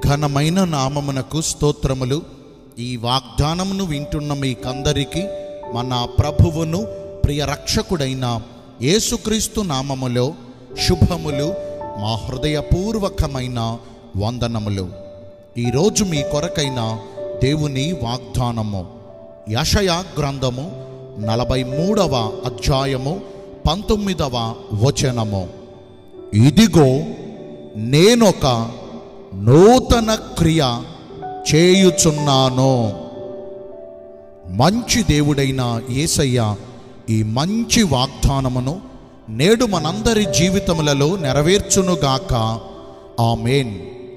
ఘనమైన నామమునకు స్తోత్రములు. ఈ వాగ్దానమును వింటున్న మీకందరికీ మన ప్రభువును ప్రియ రక్షకుడైన యేసుక్రీస్తు నామములో శుభములు, మా హృదయపూర్వకమైన వందనములు. ఈరోజు మీ కొరకైన దేవుని వాగ్దానము యెషయా గ్రంథము 43వ అధ్యాయము 19వ వచనము. ఇదిగో నేనొక నూతన క్రియ చేయుచున్నాను. మంచి దేవుడైన యేసయ్య ఈ మంచి వాగ్దానమును నేడు మనందరి జీవితములలో నెరవేర్చునుగాక. ఆమేన్.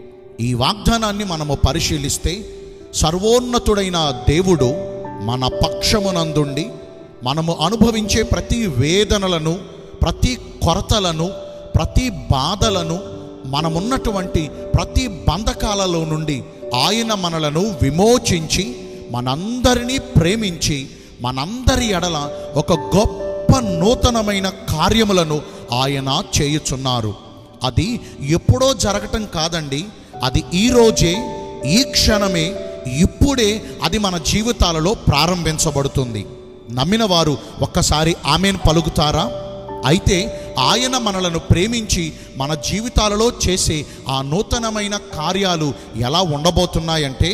ఈ వాగ్దానాన్ని మనము పరిశీలిస్తే సర్వోన్నతుడైన దేవుడు మన పక్షమునందుండి మనము అనుభవించే ప్రతి వేదనలను, ప్రతి కొరతలను, ప్రతి బాధలను, మనమున్నటువంటి ప్రతి బంధకాలలో నుండి ఆయన మనలను విమోచించి మనందరినీ ప్రేమించి మనందరి ఎడల ఒక గొప్ప నూతనమైన కార్యములను ఆయన చేయుచున్నారు. అది ఎప్పుడో జరగటం కాదండి, అది ఈరోజే, ఈ క్షణమే, ఇప్పుడే అది మన జీవితాలలో ప్రారంభించబడుతుంది. నమ్మిన వారు ఒక్కసారి ఆమేన్ పలుకుతారా? అయితే ఆయన మనలను ప్రేమించి మన జీవితాలలో చేసే ఆ నూతనమైన కార్యాలు ఎలా ఉండబోతున్నాయంటే,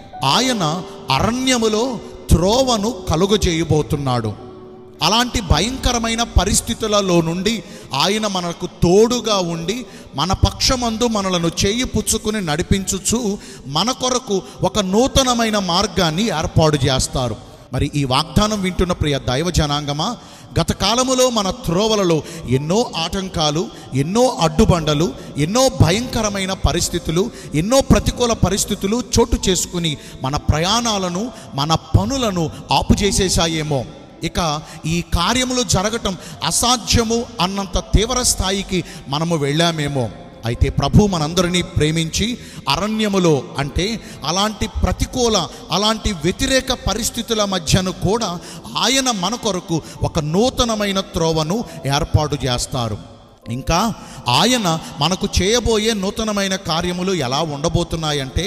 ఆయన అరణ్యములో త్రోవను కలుగజేయబోతున్నాడు. అలాంటి భయంకరమైన పరిస్థితులలో నుండి ఆయన మనకు తోడుగా ఉండి మన పక్షమందు మనలను చేయి పుచ్చుకుని నడిపించుచు మన కొరకు ఒక నూతనమైన మార్గాన్ని ఏర్పాటు చేస్తారు. మరి ఈ వాగ్దానం వింటున్న ప్రియ దైవ జనాంగమా, గత కాలములో మన త్రోవలలో ఎన్నో ఆటంకాలు, ఎన్నో అడ్డుబండలు, ఎన్నో భయంకరమైన పరిస్థితులు, ఎన్నో ప్రతికూల పరిస్థితులు చోటు చేసుకుని మన ప్రయాణాలను, మన పనులను ఆపు చేసేసాయేమో. ఇక ఈ కార్యములు జరగటం అసాధ్యము అన్నంత తీవ్ర స్థాయికి మనము వెళ్ళామేమో. అయితే ప్రభు మనందరినీ ప్రేమించి అరణ్యములో, అంటే అలాంటి ప్రతికూల, అలాంటి వ్యతిరేక పరిస్థితుల మధ్యను కూడా ఆయన మన కొరకు ఒక నూతనమైన త్రోవను ఏర్పాటు చేస్తారు. ఇంకా ఆయన మనకు చేయబోయే నూతనమైన కార్యములు ఎలా ఉండబోతున్నాయంటే,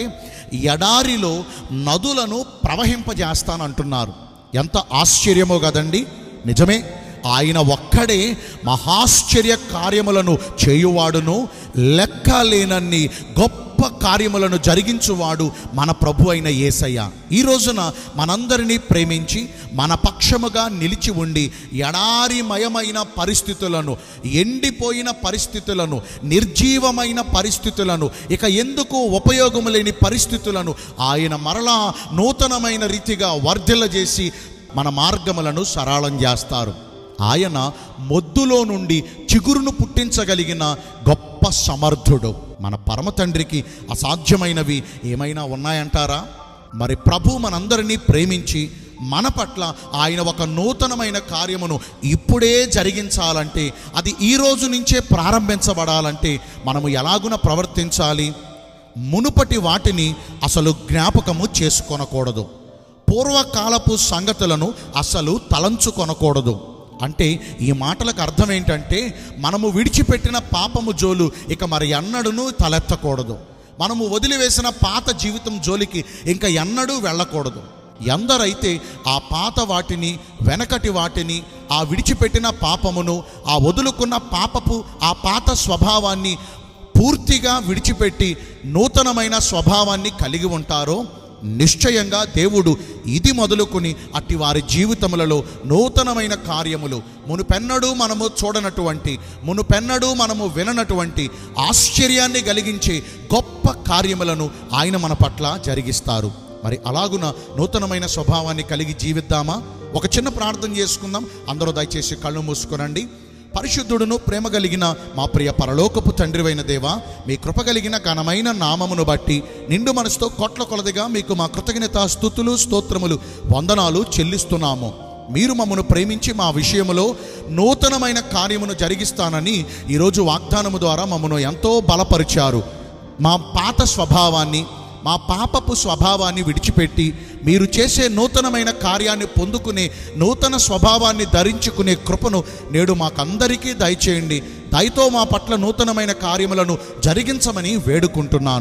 ఎడారిలో నదులను ప్రవహింపజేస్తానంటున్నారు. ఎంత ఆశ్చర్యమో కదండి. నిజమే, ఆయన ఒక్కడే మహాశ్చర్య కార్యములను చేయువాడును, లెక్కలేనన్ని గొప్ప కార్యములను జరిగించువాడు మన ప్రభు అయిన యేసయ్య. ఈ రోజున మనందరినీ ప్రేమించి మన పక్షముగా నిలిచి ఉండి ఎడారిమయమైన పరిస్థితులను, ఎండిపోయిన పరిస్థితులను, నిర్జీవమైన పరిస్థితులను, ఇక ఎందుకు ఉపయోగము లేని పరిస్థితులను ఆయన మరలా నూతనమైన రీతిగా వర్ధిల్లజేసి మన మార్గములను సరళం చేస్తారు. ఆయన మొద్దులో నుండి చిగురును పుట్టించగలిగిన గొప్ప సమర్థుడు. మన పరమ తండ్రికి అసాధ్యమైనవి ఏమైనా ఉన్నాయంటారా? మరి ప్రభు మనందరినీ ప్రేమించి మన పట్ల ఆయన ఒక నూతనమైన కార్యమును ఇప్పుడే జరిగించాలంటే, అది ఈ రోజు నుంచే ప్రారంభించబడాలంటే మనము ఎలాగున ప్రవర్తించాలి? మునుపటి వాటిని అసలు జ్ఞాపకము చేసుకొనకూడదు. పూర్వకాలపు సంగతులను అసలు తలంచుకొనకూడదు. అంటే ఈ మాటలకు అర్థం ఏంటంటే, మనము విడిచిపెట్టిన పాపము జోలు ఇక మరి ఎన్నడూనూ తలెత్తకూడదు. మనము వదిలివేసిన పాత జీవితం జోలికి ఇంకా ఎన్నడూ వెళ్ళకూడదు. ఎందరైతే ఆ పాత వాటిని, వెనకటి వాటిని, ఆ విడిచిపెట్టిన పాపమును, ఆ వదులుకున్న పాపపు ఆ పాత స్వభావాన్ని పూర్తిగా విడిచిపెట్టి నూతనమైన స్వభావాన్ని కలిగి ఉంటారో, నిశ్చయంగా దేవుడు ఇది మొదలుకొని అట్టి వారి జీవితములలో నూతనమైన కార్యములు, మునుపెన్నడూ మనము చూడనటువంటి, మునుపెన్నడూ మనము విననటువంటి ఆశ్చర్యాన్ని కలిగించే గొప్ప కార్యములను ఆయన మన పట్ల జరిగిస్తారు. మరి అలాగున నూతనమైన స్వభావాన్ని కలిగి జీవిద్దామా? ఒక చిన్న ప్రార్థన చేసుకుందాం. అందరూ దయచేసి కళ్ళు మూసుకొనండి. పరిశుద్ధుడును ప్రేమ కలిగిన మా ప్రియ పరలోకపు తండ్రివైన దేవా, మీ కృప కలిగిన ఘనమైన నామమును బట్టి నిండు మనసుతో కొట్ల కొలదిగా మీకు మా కృతజ్ఞత, స్తుతులు, స్తోత్రములు, వందనాలు చెల్లిస్తున్నాము. మీరు మమ్మను ప్రేమించి మా విషయములో నూతనమైన కార్యమును జరిగిస్తానని ఈరోజు వాగ్దానము ద్వారా మమ్మను ఎంతో బలపరిచారు. మా పాత స్వభావాన్ని, మా పాపపు స్వభావాన్ని విడిచిపెట్టి మీరు చేసే నూతనమైన కార్యాన్ని పొందుకునే, నూతన స్వభావాన్ని ధరించుకునే కృపను నేడు మాకందరికీ దయచేయండి. దయతో మా పట్ల నూతనమైన కార్యములను జరిగించమని వేడుకుంటున్నాను.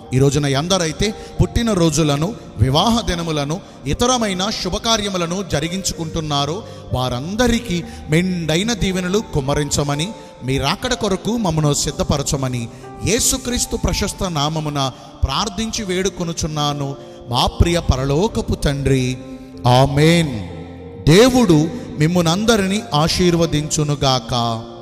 ఈ రోజున ఎందరైతే పుట్టినరోజులను, వివాహ దినములను, ఇతరమైన శుభకార్యములను జరిగించుకుంటున్నారో వారందరికీ మెండైన దీవెనలు కుమ్మరించమని, మీ రాకడ కొరకు మమ్మను సిద్ధపరచమని యేసుక్రీస్తు ప్రశస్త నామమున ప్రార్థించి వేడుకొనుచున్నాను మా ప్రియ పరలోకపు తండ్రి. ఆమేన్. దేవుడు మిమ్మునందరినీ ఆశీర్వదించునుగాక.